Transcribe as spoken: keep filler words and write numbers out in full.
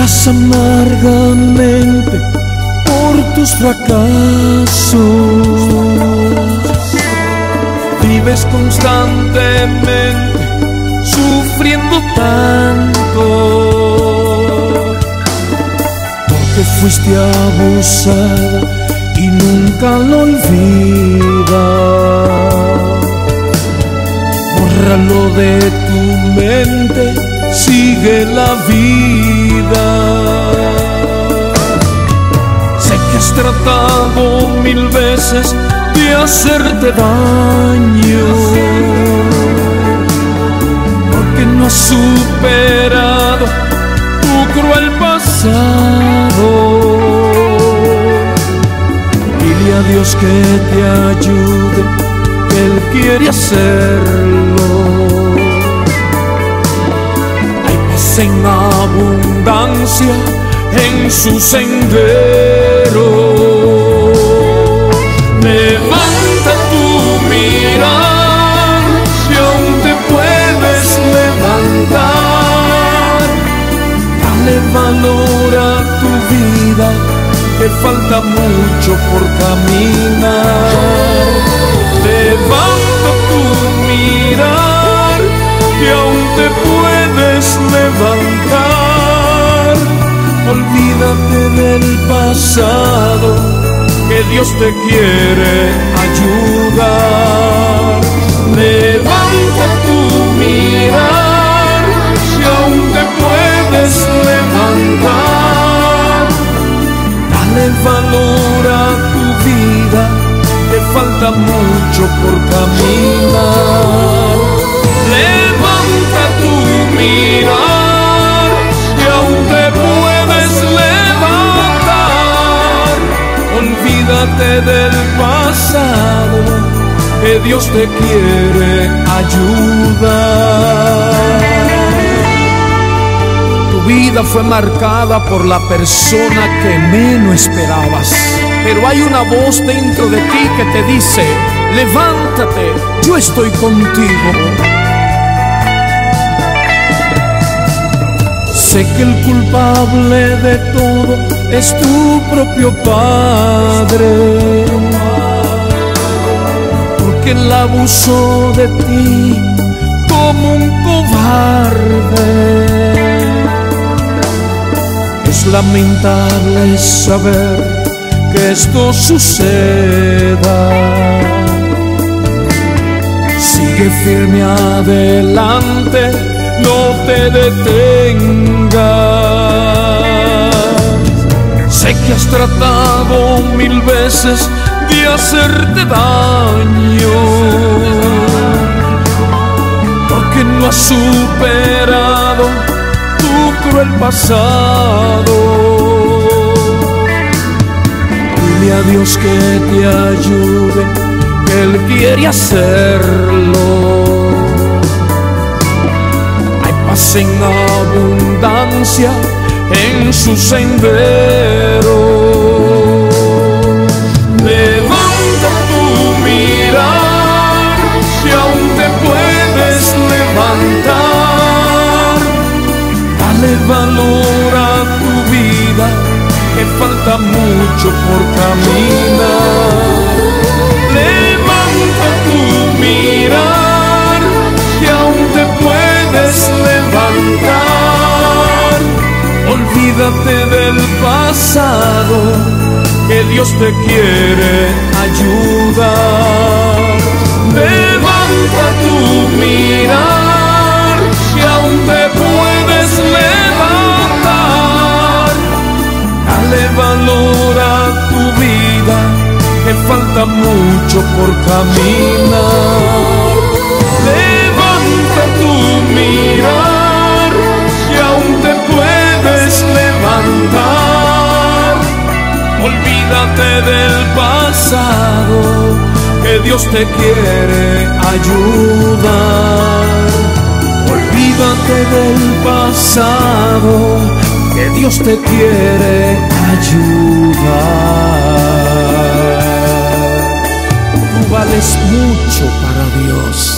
lloras amargamente por tus fracasos, vives constantemente sufriendo tanto, porque fuiste abusada y nunca lo olvidas. Bórralo de tu mente, sigue la vida. Sé que has tratado mil veces de hacerte daño, porque no has superado tu cruel pasado. Dile a Dios que te ayude, que Él quiere hacerlo. Hay paz en abundancia en su sendero. Levanta tu mirar, si aún te puedes levantar. Dale valor a tu vida, que falta mucho por caminar. Levanta tu mirar, que aún te puedes levantar. Olvídate del pasado, que Dios te quiere ayudar. Levanta tu mirar, si aún te puedes levantar. Dale valor a tu vida, te falta mucho por caminar. Levanta tu mirar, si aún te puedes levantar. Olvídate del pasado, que Dios te quiere ayudar. Tu vida fue marcada por la persona que menos esperabas, pero hay una voz dentro de ti que te dice: levántate, yo estoy contigo. Sé que el culpable de todo es tu propio padre, porque él abusó de ti como un cobarde. Es lamentable saber que esto suceda. Sigue firme adelante, no te detengas. Sé que has tratado mil veces de hacerte daño, porque no has superado tu cruel pasado. Dile a Dios que te ayude, que Él quiere hacerlo. Hay paz en abundancia en su sendero. Levanta tu mirar, si aún te puedes levantar. Dale valor a tu vida, que falta mucho por caminar. Levanta tu mirar, que aún te puedes levantar. Olvídate del pasado, que Dios te quiere ayudar. Levanta tu mirar, que aún te puedes levantar. Dale valor a tu vida, que falta mucho por caminar. Levanta tu mirar, que aún te puedes levantar. Olvídate del pasado, que Dios te quiere ayudar. Olvídate del pasado, que Dios te quiere ayudar. Tú vales mucho para Dios.